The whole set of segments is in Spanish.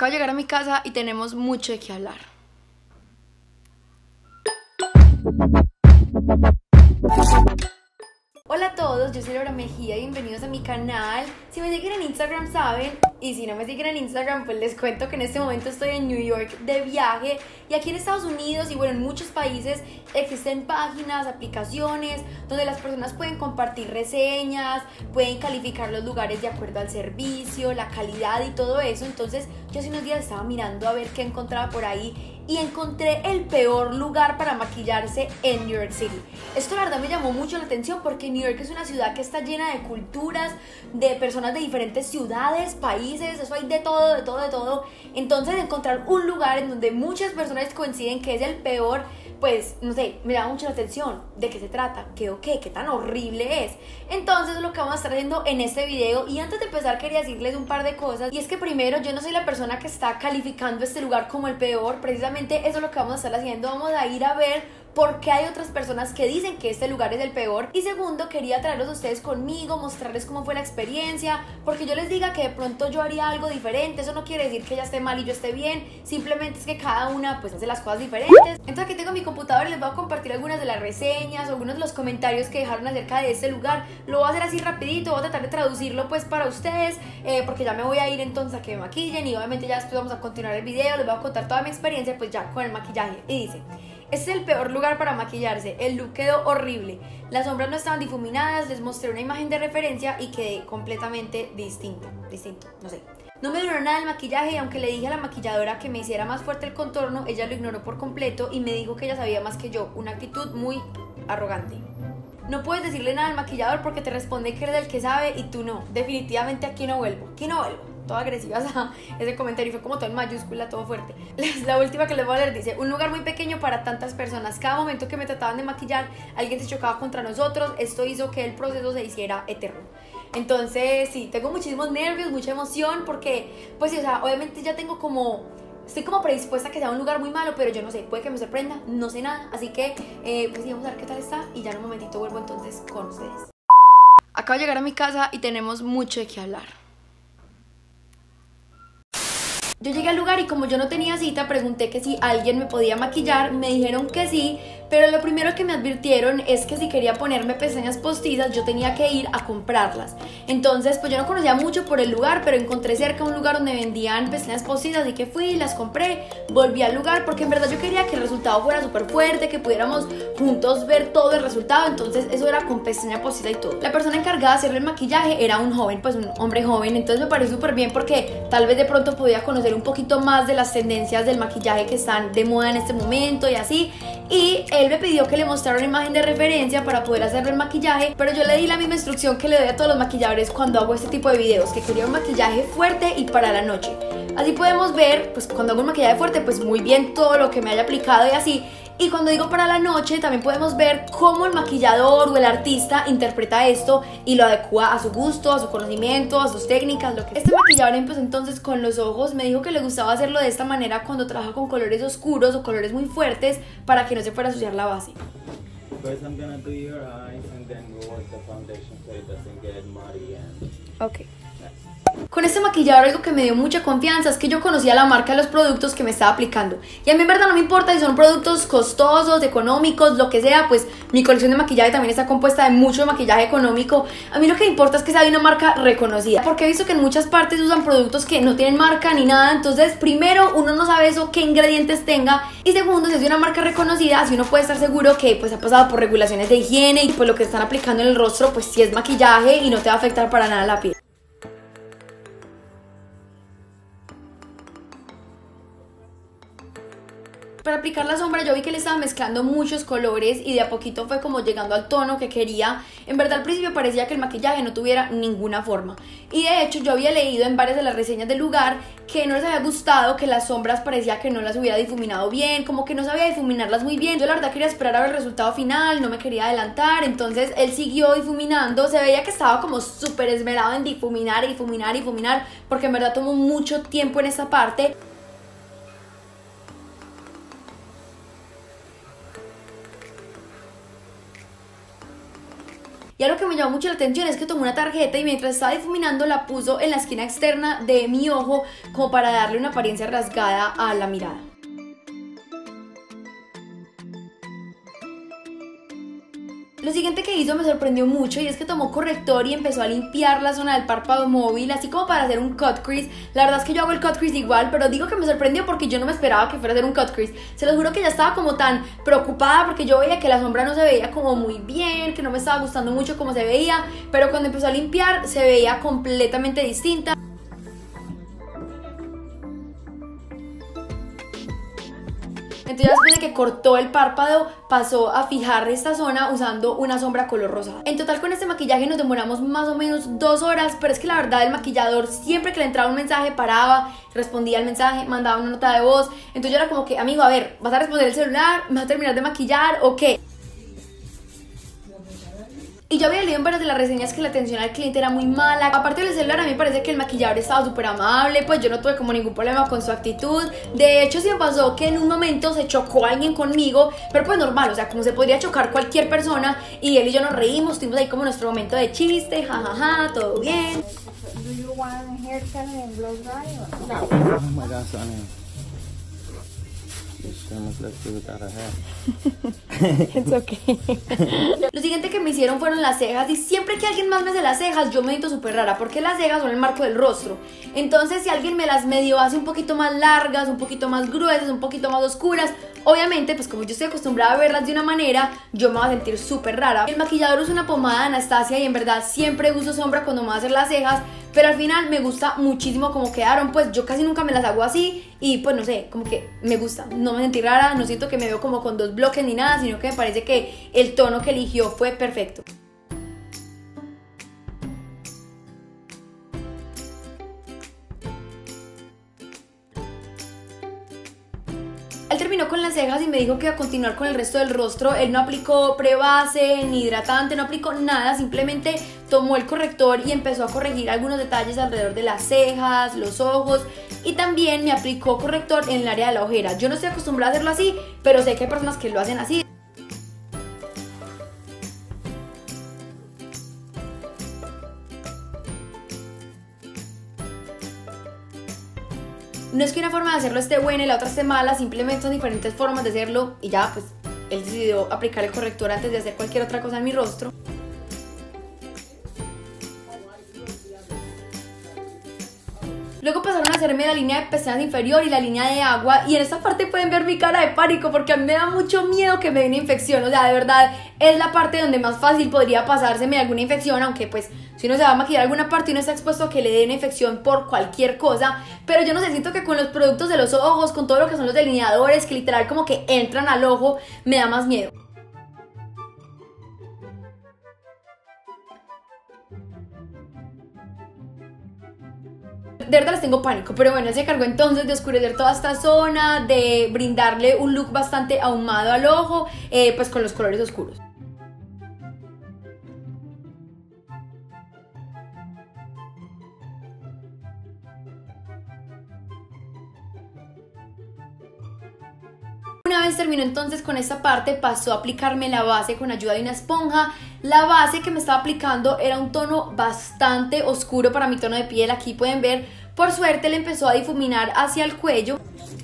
Acabo de llegar a mi casa y tenemos mucho de qué hablar. Hola a todos, yo soy Laura Mejía y bienvenidos a mi canal. Si me siguen en Instagram saben, y si no me siguen en Instagram pues les cuento que en este momento estoy en New York de viaje. Y aquí en Estados Unidos y bueno, en muchos países existen páginas, aplicaciones donde las personas pueden compartir reseñas, pueden calificar los lugares de acuerdo al servicio, la calidad y todo eso. Entonces yo hace unos días estaba mirando a ver qué encontraba por ahí y encontré el peor lugar para maquillarse en New York City. Esto la verdad me llamó mucho la atención porque New York es una ciudad que está llena de culturas, de personas de diferentes ciudades, países, eso hay de todo, de todo, de todo. Entonces encontrar un lugar en donde muchas personas coinciden que es el peor, pues no sé, me llama mucho la atención. ¿De qué se trata? ¿Qué o qué? ¿Qué tan horrible es? Entonces lo que vamos a estar haciendo en este video, y antes de empezar quería decirles un par de cosas. Y es que primero, yo no soy la persona que está calificando este lugar como el peor. Precisamente eso es lo que vamos a estar haciendo. Vamos a ir a ver por qué hay otras personas que dicen que este lugar es el peor. Y segundo, quería traerlos a ustedes conmigo, mostrarles cómo fue la experiencia, porque yo les diga que de pronto yo haría algo diferente, eso no quiere decir que ella esté mal y yo esté bien, simplemente es que cada una pues hace las cosas diferentes. Entonces aquí tengo mi computador y les voy a compartir algunas de las reseñas, algunos de los comentarios que dejaron acerca de este lugar. Lo voy a hacer así rapidito, voy a tratar de traducirlo pues para ustedes, porque ya me voy a ir entonces a que me maquillen y obviamente ya después vamos a continuar el video, les voy a contar toda mi experiencia pues ya con el maquillaje. Y dice: este es el peor lugar para maquillarse, el look quedó horrible, las sombras no estaban difuminadas, les mostré una imagen de referencia y quedé completamente distinto, no sé. No me duró nada el maquillaje y aunque le dije a la maquilladora que me hiciera más fuerte el contorno, ella lo ignoró por completo y me dijo que ella sabía más que yo, una actitud muy arrogante. No puedes decirle nada al maquillador porque te responde que eres el que sabe y tú no, definitivamente aquí no vuelvo, toda agresiva, o sea, ese comentario fue como todo en mayúscula, todo fuerte. La última que les voy a leer dice: un lugar muy pequeño para tantas personas, cada momento que me trataban de maquillar alguien se chocaba contra nosotros, esto hizo que el proceso se hiciera eterno. Entonces sí, tengo muchísimos nervios, mucha emoción porque pues sí, o sea, obviamente ya tengo como, estoy como predispuesta a que sea un lugar muy malo, pero yo no sé, puede que me sorprenda, no sé nada, así que pues sí, vamos a ver qué tal está y ya en un momentito vuelvo entonces con ustedes. Acabo de llegar a mi casa y tenemos mucho de qué hablar. Yo llegué al lugar y como yo no tenía cita, pregunté que si alguien me podía maquillar, me dijeron que sí, pero lo primero que me advirtieron es que si quería ponerme pestañas postizas yo tenía que ir a comprarlas. Entonces pues yo no conocía mucho por el lugar, pero encontré cerca un lugar donde vendían pestañas postizas, así que fui, las compré, volví al lugar porque en verdad yo quería que el resultado fuera súper fuerte, que pudiéramos juntos ver todo el resultado, entonces eso era con pestaña postiza y todo. La persona encargada de hacerle el maquillaje era un joven, pues un hombre joven, entonces me pareció súper bien porque tal vez de pronto podía conocer un poquito más de las tendencias del maquillaje que están de moda en este momento y así. Y él me pidió que le mostrara una imagen de referencia para poder hacerle el maquillaje, pero yo le di la misma instrucción que le doy a todos los maquilladores cuando hago este tipo de videos, que quería un maquillaje fuerte y para la noche. Así podemos ver, pues cuando hago un maquillaje fuerte, pues muy bien todo lo que me haya aplicado y así. Y cuando digo para la noche, también podemos ver cómo el maquillador o el artista interpreta esto y lo adecua a su gusto, a su conocimiento, a sus técnicas, lo que... Este maquillador empezó entonces con los ojos, me dijo que le gustaba hacerlo de esta manera cuando trabaja con colores oscuros o colores muy fuertes para que no se fuera a asociar la base. First I'm gonna do your eyes and then go with the foundation so it doesn't get muddy and... Ok. Con este maquillador algo que me dio mucha confianza es que yo conocía la marca de los productos que me estaba aplicando. Y a mí en verdad no me importa si son productos costosos, económicos, lo que sea, pues mi colección de maquillaje también está compuesta de mucho maquillaje económico. A mí lo que me importa es que sea de una marca reconocida, porque he visto que en muchas partes usan productos que no tienen marca ni nada. Entonces primero uno no sabe eso, qué ingredientes tenga, y segundo, si es de una marca reconocida, así uno puede estar seguro que pues ha pasado por regulaciones de higiene y pues lo que están aplicando en el rostro pues sí es maquillaje y no te va a afectar para nada la piel. Para aplicar la sombra yo vi que le estaba mezclando muchos colores y de a poquito fue como llegando al tono que quería. En verdad al principio parecía que el maquillaje no tuviera ninguna forma. Y de hecho yo había leído en varias de las reseñas del lugar que no les había gustado, que las sombras parecía que no las hubiera difuminado bien, como que no sabía difuminarlas muy bien. Yo la verdad quería esperar a ver el resultado final, no me quería adelantar, entonces él siguió difuminando. Se veía que estaba como súper esmerado en difuminar, porque en verdad tomó mucho tiempo en esta parte. Y Y algo que me llamó mucho la atención es que tomó una tarjeta y mientras estaba difuminando la puso en la esquina externa de mi ojo como para darle una apariencia rasgada a la mirada. Lo siguiente que hizo me sorprendió mucho y es que tomó corrector y empezó a limpiar la zona del párpado móvil, así como para hacer un cut crease. La verdad es que yo hago el cut crease igual, pero digo que me sorprendió porque yo no me esperaba que fuera a hacer un cut crease. Se los juro que ya estaba como tan preocupada porque yo veía que la sombra no se veía como muy bien, que no me estaba gustando mucho como se veía, pero cuando empezó a limpiar se veía completamente distinta. Entonces después de que cortó el párpado pasó a fijar esta zona usando una sombra color rosa. En total con este maquillaje nos demoramos más o menos 2 horas, pero es que la verdad el maquillador siempre que le entraba un mensaje paraba, respondía al mensaje, mandaba una nota de voz. Entonces yo era como que, amigo, a ver, ¿vas a responder el celular? ¿Vas a terminar de maquillar o qué? Y yo había leído en varias de las reseñas que la atención al cliente era muy mala. Aparte del celular, a mí me parece que el maquillador estaba súper amable, pues yo no tuve como ningún problema con su actitud. De hecho, sí me pasó que en un momento se chocó alguien conmigo, pero pues normal, o sea, como se podría chocar cualquier persona. Y él y yo nos reímos, tuvimos ahí como nuestro momento de chiste, jajaja, todo bien. Do you want a haircut and blow dry or no? Oh my God, Sonny. It's okay. Lo siguiente que me hicieron fueron las cejas y siempre que alguien más me hace las cejas yo me siento súper rara porque las cejas son el marco del rostro. Entonces si alguien me las medio hace un poquito más largas, un poquito más gruesas, un poquito más oscuras, obviamente pues como yo estoy acostumbrada a verlas de una manera, yo me voy a sentir súper rara. El maquillador usa una pomada de Anastasia y en verdad siempre uso sombra cuando me voy a hacer las cejas, pero al final me gusta muchísimo cómo quedaron, pues yo casi nunca me las hago así y pues no sé, como que me gusta, no me sentí rara, no siento que me veo como con 2 bloques ni nada, sino que me parece que el tono que eligió fue perfecto. Él terminó con las cejas y me dijo que iba a continuar con el resto del rostro. Él no aplicó prebase ni hidratante, no aplicó nada, simplemente tomó el corrector y empezó a corregir algunos detalles alrededor de las cejas, los ojos y también me aplicó corrector en el área de la ojera. Yo no estoy acostumbrada a hacerlo así, pero sé que hay personas que lo hacen así. No es que una forma de hacerlo esté buena y la otra esté mala, simplemente son diferentes formas de hacerlo y ya pues él decidió aplicar el corrector antes de hacer cualquier otra cosa en mi rostro. Luego pasaron a hacerme la línea de pestañas inferior y la línea de agua y en esta parte pueden ver mi cara de pánico porque a mí me da mucho miedo que me dé una infección, o sea, de verdad es la parte donde más fácil podría pasárseme alguna infección, aunque pues si uno se va a maquillar alguna parte y uno está expuesto a que le dé una infección por cualquier cosa, pero yo no sé, siento que con los productos de los ojos, con todo lo que son los delineadores que literal como que entran al ojo, me da más miedo. De verdad les tengo pánico, pero bueno, él se cargó entonces de oscurecer toda esta zona, de brindarle un look bastante ahumado al ojo, pues con los colores oscuros. Una vez terminó entonces con esta parte, pasó a aplicarme la base con ayuda de una esponja. La base que me estaba aplicando era un tono bastante oscuro para mi tono de piel, aquí pueden ver. Por suerte le empezó a difuminar hacia el cuello.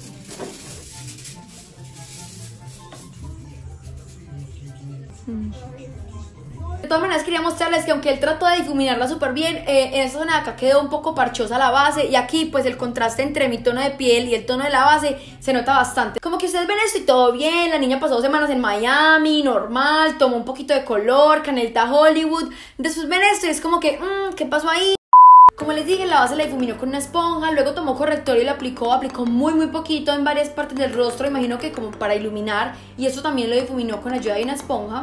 De todas maneras quería mostrarles que aunque él trató de difuminarla súper bien, en esta zona de acá quedó un poco parchosa la base y aquí pues el contraste entre mi tono de piel y el tono de la base se nota bastante. Como que ustedes ven esto y todo bien, la niña pasó 2 semanas en Miami, normal, tomó un poquito de color, canelita Hollywood, después ven esto y es como que, ¿qué pasó ahí? Como les dije, la base la difuminó con una esponja, luego tomó corrector y lo aplicó muy poquito en varias partes del rostro, imagino que como para iluminar, y eso también lo difuminó con ayuda de una esponja.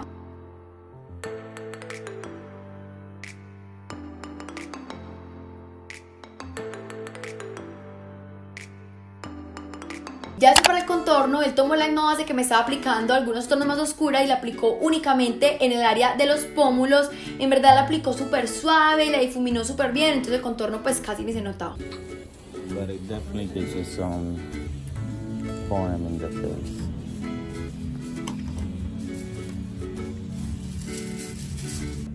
Ya después para el contorno, él tomó la misma base que me estaba aplicando, algunos tonos más oscura y la aplicó únicamente en el área de los pómulos. En verdad la aplicó súper suave y la difuminó súper bien, entonces el contorno pues casi ni se notaba. But it definitely gives you some form in the face.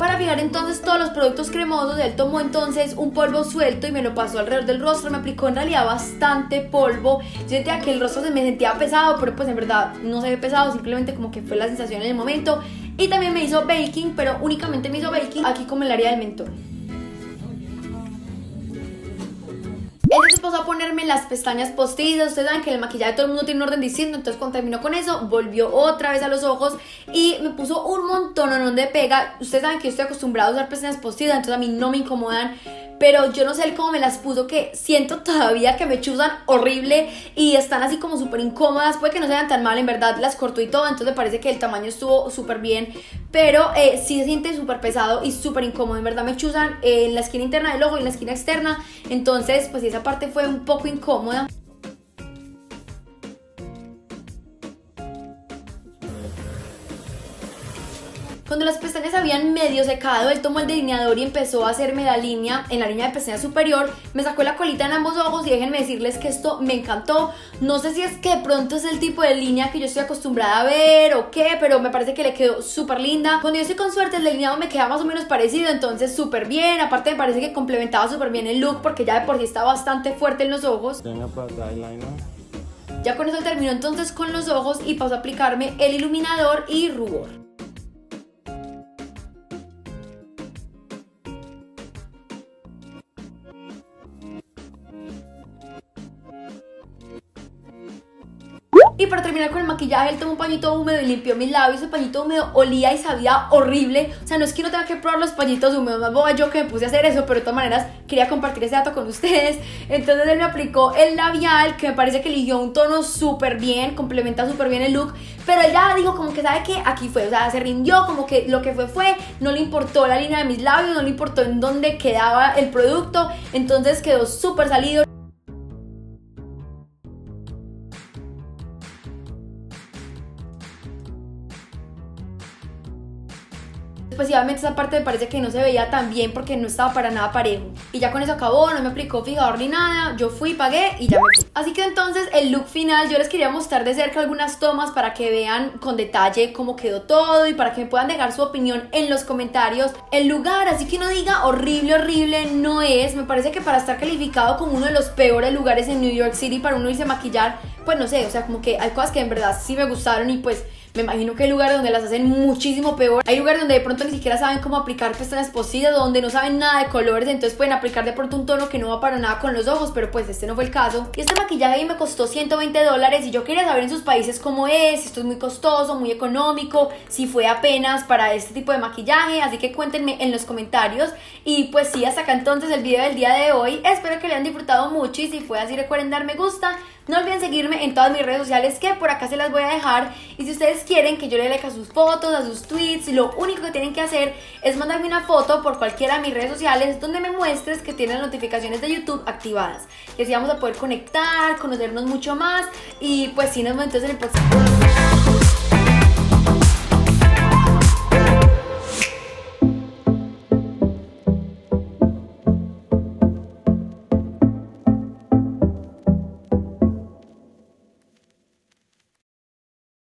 Para fijar entonces todos los productos cremosos, él tomó entonces un polvo suelto y me lo pasó alrededor del rostro. Me aplicó en realidad bastante polvo. Yo sentía que el rostro se me sentía pesado, pero pues en verdad no se ve pesado, simplemente como que fue la sensación en el momento. Y también me hizo baking, pero únicamente me hizo baking aquí como el área del mentón. Él se pasó a ponerme las pestañas postizas. Ustedes saben que el maquillaje todo el mundo tiene un orden distinto. Entonces cuando terminó con eso, volvió otra vez a los ojos y me puso un montón de pega. Ustedes saben que yo estoy acostumbrada a usar pestañas postizas, entonces a mí no me incomodan. Pero yo no sé él cómo me las puso, que siento todavía que me chuzan horrible y están así como súper incómodas. Puede que no se vean tan mal, en verdad las cortó y todo, entonces me parece que el tamaño estuvo súper bien. Pero sí se siente súper pesado y súper incómodo, en verdad me chuzan en la esquina interna del ojo y en la esquina externa. Entonces pues esa parte fue un poco incómoda. Cuando las pestañas habían medio secado, él tomó el delineador y empezó a hacerme la línea en la línea de pestaña superior. Me sacó la colita en ambos ojos y déjenme decirles que esto me encantó. No sé si es que de pronto es el tipo de línea que yo estoy acostumbrada a ver o qué, pero me parece que le quedó súper linda. Cuando yo estoy con suerte, el delineado me queda más o menos parecido, entonces súper bien. Aparte me parece que complementaba súper bien el look porque ya de por sí está bastante fuerte en los ojos. Ya con eso terminó entonces con los ojos y pasó a aplicarme el iluminador y rubor. Y para terminar con el maquillaje, él tomó un pañito húmedo y limpió mis labios. El pañito húmedo olía y sabía horrible. O sea, no es que no tenga que probar los pañitos húmedos, más boba yo que me puse a hacer eso, pero de todas maneras quería compartir ese dato con ustedes. Entonces él me aplicó el labial, que me parece que eligió un tono súper bien, complementa súper bien el look. Pero él ya dijo como que sabe que aquí fue, o sea, se rindió, como que lo que fue, no le importó la línea de mis labios, no le importó en dónde quedaba el producto. Entonces quedó súper salido. Especialmente esa parte me parece que no se veía tan bien porque no estaba para nada parejo. Y ya con eso acabó, no me aplicó fijador ni nada. Yo fui, pagué y ya me fui. Así que entonces el look final yo les quería mostrar de cerca algunas tomas para que vean con detalle cómo quedó todo y para que me puedan dejar su opinión en los comentarios. El lugar, así que no diga horrible, horrible, no es. Me parece que para estar calificado como uno de los peores lugares en New York City para uno irse a maquillar, pues no sé, o sea, como que hay cosas que en verdad sí me gustaron y pues me imagino que hay lugares donde las hacen muchísimo peor. Hay lugares donde de pronto ni siquiera saben cómo aplicar pestañas postizas, donde no saben nada de colores, entonces pueden aplicar de pronto un tono que no va para nada con los ojos, pero pues este no fue el caso. Y este maquillaje ahí me costó $120 y yo quería saber en sus países cómo es, si esto es muy costoso, muy económico, si fue apenas para este tipo de maquillaje, así que cuéntenme en los comentarios. Y pues sí, hasta acá entonces el video del día de hoy. Espero que lo hayan disfrutado mucho y si fue así recuerden dar me gusta. No olviden seguirme en todas mis redes sociales que por acá se las voy a dejar. Y si ustedes quieren que yo le like a sus fotos, a sus tweets, lo único que tienen que hacer es mandarme una foto por cualquiera de mis redes sociales donde me muestres que tienen las notificaciones de YouTube activadas. Y así vamos a poder conectar, conocernos mucho más. Y pues sí, nos vemos entonces en el próximo.